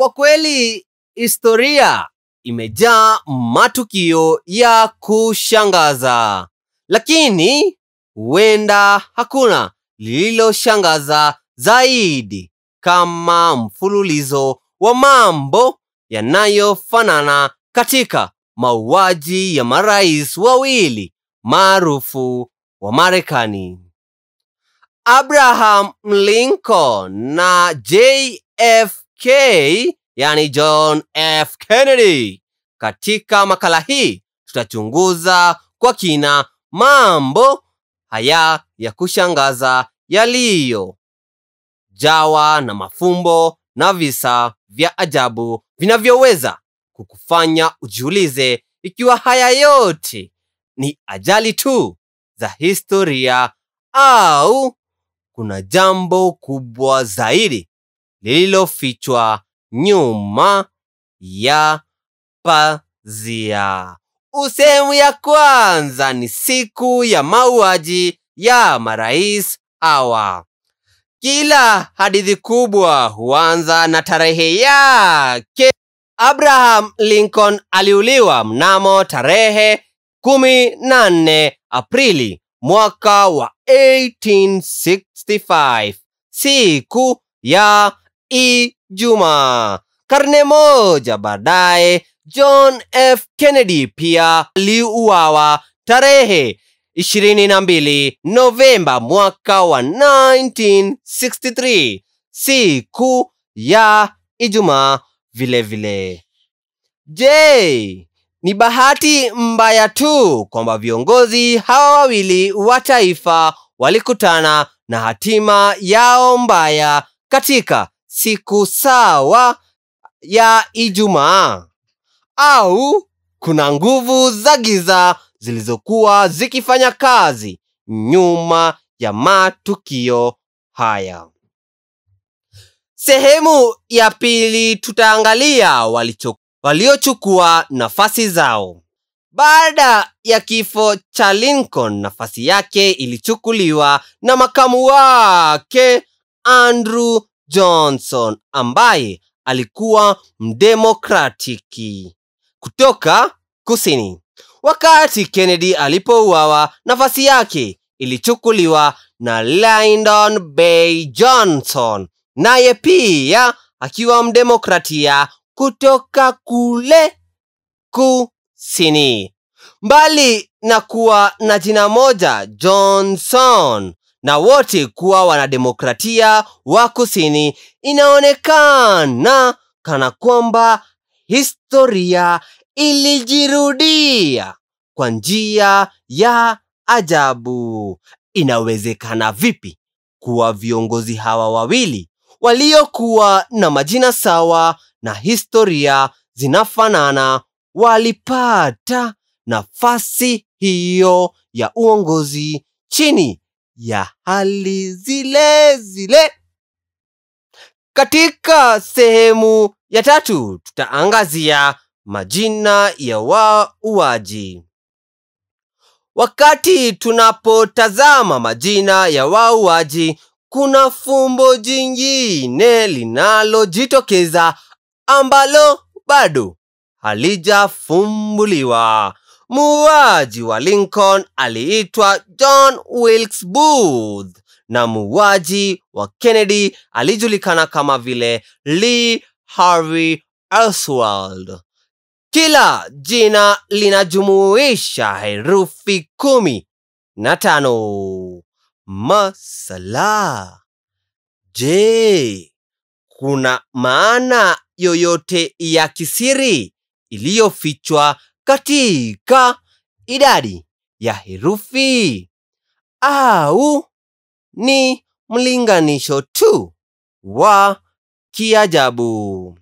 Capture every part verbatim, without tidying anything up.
Kwa kweli historia imejaa matukio ya kushangaza, lakini huenda hakuna lililoshangaza zaidi kama mfululizo wa mambo yanayofanana katika mauaji ya marais wawili maarufu wa Marekani, Abraham Lincoln na J F K, yani John F Kennedy. Katika makala hii tutachunguza kwa kina mambo haya ya kushangaza yaliyo jawa na mafumbo na visa vya ajabu vinavyoweza kukufanya ujiulize ikiwa haya yote ni ajali tu za historia au kuna jambo kubwa zaidi lililofichwa nyuma ya pazia. Sehemu ya kwanza ni siku ya mauaji ya marais hawa. Kila hadithi kubwa huanza na tarehe yake. Abraham Lincoln aliuliwa mnamo tarehe kumi na nne Aprili mwaka wa eighteen sixty-five, siku ya Ijumaa. Karne moja baadaye, John F Kennedy pia aliuawa tarehe ishirini na mbili Novemba mwaka wa nineteen sixty-three, siku ya Ijumaa vile vile. Je, ni bahati mbaya tu kwamba viongozi hawa wawili wa taifa walikutana na hatima yao mbaya katika siku sawa ya Ijumaa? Au kuna nguvu za giza zilizokuwa zikifanya kazi nyuma ya matukio haya? Sehemu ya pili tutaangalia waliochukua nafasi zao. Baada ya kifo cha Lincoln, nafasi yake ilichukuliwa na makamu wake Andrew Johnson, ambaye alikuwa mdemokratiki kutoka kusini. Wakati Kennedy alipouawa, nafasi yake ilichukuliwa na Lyndon B Johnson, naye pia akiwa mdemokratia kutoka kule kusini. Mbali na kuwa na jina moja Johnson na wote kuwa wanademokratia wa kusini, inaonekana kana kwamba historia ilijirudia kwa njia ya ajabu. Inawezekana vipi kuwa viongozi hawa wawili waliokuwa na majina sawa na historia zinafanana walipata nafasi hiyo ya uongozi chini ya hali zile zile? Katika sehemu ya tatu tutaangazia majina ya wauaji. Wakati tunapotazama majina ya wauaji, kuna fumbo jingine linalojitokeza ambalo bado halijafumbuliwa. Muuaji wa Lincoln aliitwa John Wilkes Booth na muuaji wa Kennedy alijulikana kama vile Lee Harvey Oswald. Kila jina linajumuisha herufi kumi na tano. Masala. Je, kuna maana yoyote ya kisiri iliyofichwa katika idadi ya herufi, au ni mlinganisho tu wa kiajabu?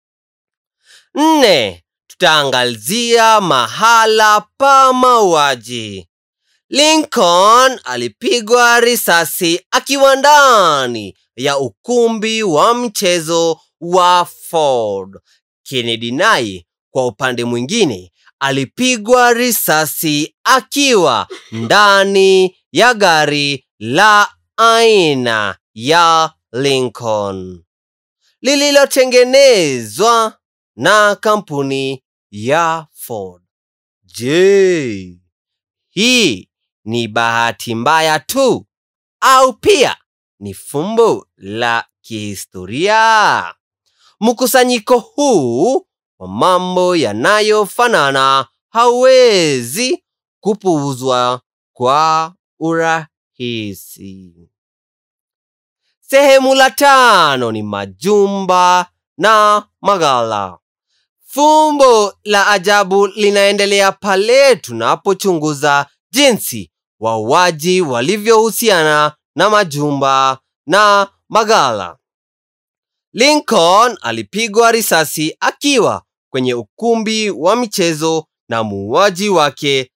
Nne, tutaangazia mahala pa mauaji. Lincoln alipigwa risasi akiwa ndani ya ukumbi wa mchezo wa Ford. Kennedy naye kwa upande mwingine alipigwa risasi akiwa ndani ya gari la aina ya Lincoln. lililotengenezwa na kampuni ya Ford. Je, hii ni bahati mbaya tu au pia ni fumbo la kihistoria? Mkusanyiko huu wa mambo yanayofanana hauwezi kupuuzwa kwa urahisi. Sehemu la tano ni majumba na maghala. Fumbo la ajabu linaendelea pale tunapochunguza jinsi wauaji walivyohusiana na majumba na maghala. Lincoln alipigwa risasi akiwa kwenye ukumbi wa michezo na muuaji wake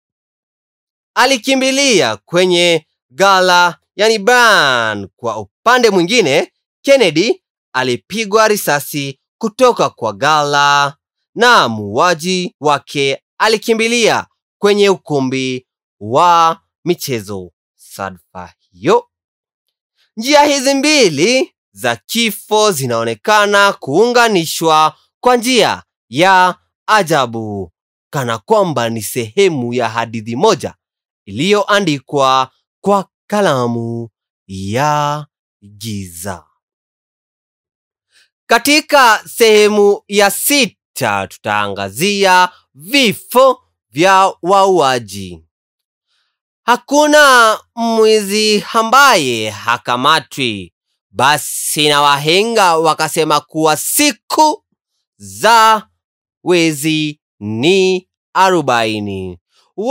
alikimbilia kwenye ghala, yani barn. Kwa upande mwingine, Kennedy alipigwa risasi kutoka kwa ghala na muuaji wake alikimbilia kwenye ukumbi wa michezo. Sadfa hiyo. Njia hizi mbili za kifo zinaonekana kuunganishwa kwa njia ya ajabu, kana kwamba ni sehemu ya hadithi moja iliyoandikwa kwa kalamu ya giza. Katika sehemu ya sita tutaangazia vifo vya wauaji. Hakuna mwizi ambaye hakamatwi. Basi na wahenga wakasema kuwa siku za wezi ni arobaini.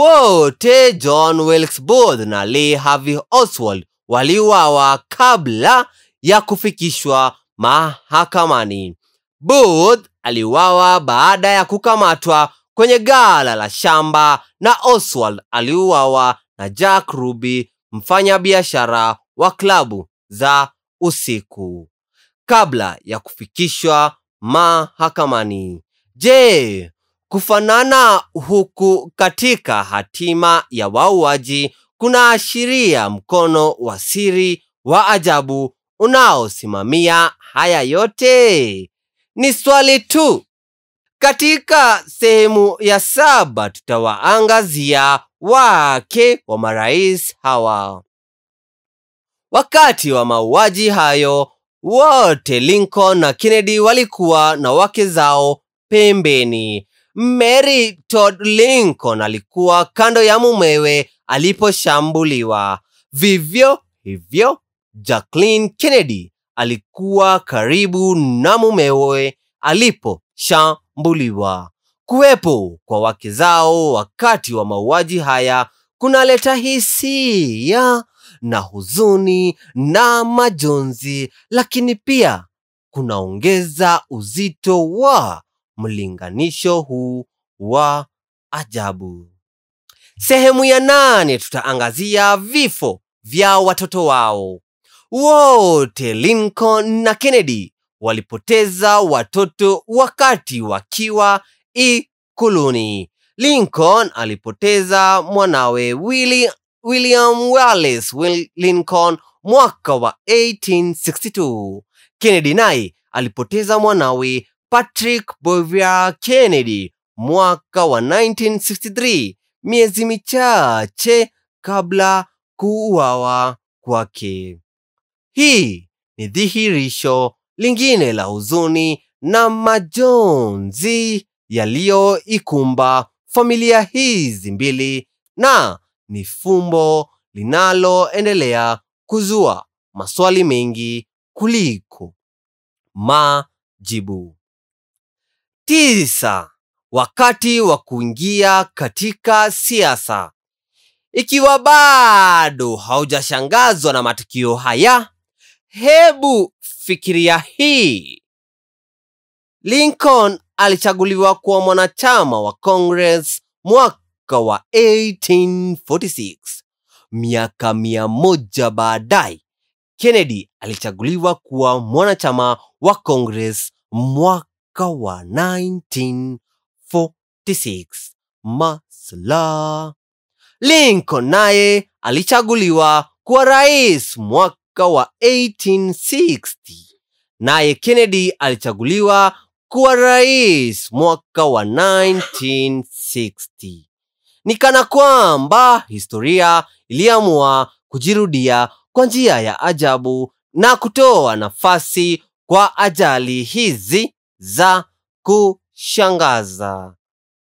Wote John Wilkes Booth na Lee Harvey Oswald waliuawa kabla ya kufikishwa mahakamani. Booth aliuawa baada ya kukamatwa kwenye ghala la shamba na Oswald aliuawa na Jack Ruby, mfanyabiashara wa klabu za usiku, kabla ya kufikishwa mahakamani. Je, kufanana huku katika hatima ya wauaji kunaashiria mkono wa siri wa ajabu unaosimamia haya yote? Ni swali tu. Katika sehemu ya saba tutawaangazia wake wa marais hawa. Wakati wa mauaji hayo, wote Lincoln na Kennedy walikuwa na wake zao pembeni. Mary Todd Lincoln alikuwa kando ya mumewe aliposhambuliwa. Vivyo hivyo, Jacqueline Kennedy alikuwa karibu na mumewe aliposhambuliwa. Kuwepo kwa wake zao wakati wa mauaji haya kunaleta hisia na huzuni na majonzi, lakini pia kunaongeza uzito wa mlinganisho huu wa ajabu. Sehemu ya nane tutaangazia vifo vya watoto wao. Wote Lincoln na Kennedy walipoteza watoto wakati wakiwa ikuluni. Lincoln alipoteza mwanawe Willie, William Wallace Will Lincoln mwaka wa eighteen sixty-two. Kennedy naye alipoteza mwanawe Patrick Bovia Kennedy mwaka wa nineteen sixty-three, miezi michache kabla kuuawa kwake. Hii ni dhihirisho lingine la huzuni na majonzi yaliyoikumba familia hizi mbili, na ni fumbo linaloendelea kuzua maswali mengi kuliko majibu. Tisa. Wakati wa kuingia katika siasa. Ikiwa bado haujashangazwa na matukio haya, hebu fikiria hii. Lincoln alichaguliwa kuwa mwanachama wa Congress mwaka wa eighteen forty-six. Miaka mia moja baadaye, Kennedy alichaguliwa kuwa mwanachama wa Congress mwaka wa nineteen forty-six. Masla. Lincoln naye alichaguliwa kuwa rais mwaka wa eighteen sixty. naye Kennedy alichaguliwa kuwa rais mwaka wa nineteen sixty. Ni kana kwamba historia iliamua kujirudia kwa njia ya ajabu na kutoa nafasi kwa ajali hizi za kushangaza.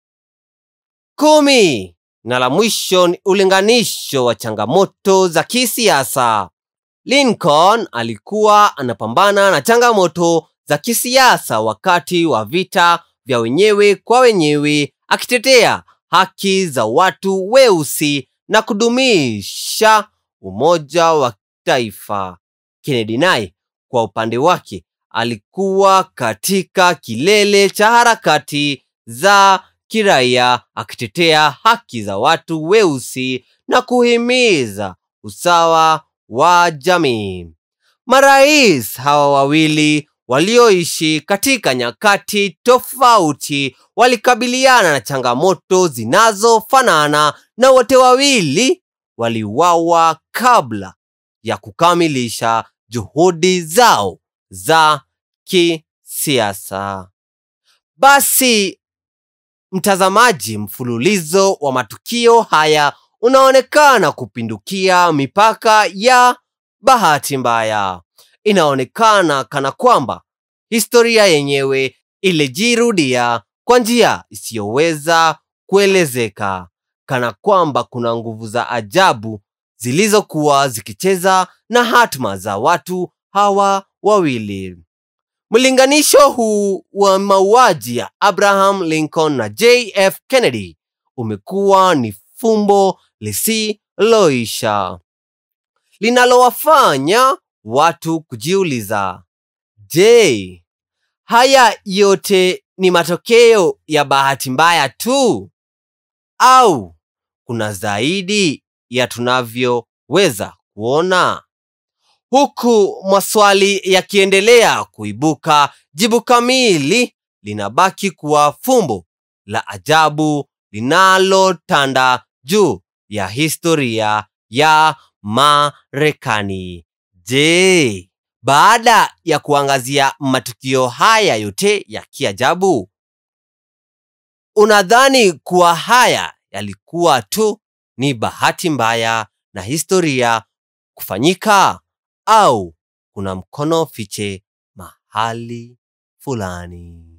Kumi. Na la mwisho ni ulinganisho wa changamoto za kisiasa. Lincoln alikuwa anapambana na changamoto za kisiasa wakati wa vita vya wenyewe kwa wenyewe, akitetea haki za watu weusi na kudumisha umoja wa taifa. Kennedy naye kwa upande wake alikuwa katika kilele cha harakati za kiraia, akitetea haki za watu weusi na kuhimiza usawa wa jamii. Marais hawa wawili walioishi katika nyakati tofauti walikabiliana na changamoto zinazofanana, na wote wawili waliuawa kabla ya kukamilisha juhudi zao za kisiasa. Basi mtazamaji, mfululizo wa matukio haya unaonekana kupindukia mipaka ya bahati mbaya. Inaonekana kana kwamba historia yenyewe ilijirudia kwa njia isiyoweza kuelezeka, kana kwamba kuna nguvu za ajabu zilizokuwa zikicheza na hatma za watu hawa wawili. Mlinganisho huu wa mauaji ya Abraham Lincoln na J F Kennedy umekuwa ni fumbo lisiloisha, linalowafanya watu kujiuliza, je, haya yote ni matokeo ya bahati mbaya tu, au kuna zaidi ya tunavyoweza kuona? Huku maswali yakiendelea kuibuka, jibu kamili linabaki kuwa fumbo la ajabu linalotanda juu ya historia ya Marekani. Je, baada ya kuangazia matukio haya yote ya kiajabu, unadhani kuwa haya yalikuwa tu ni bahati mbaya na historia kufanyika, au kuna mkono fiche mahali fulani?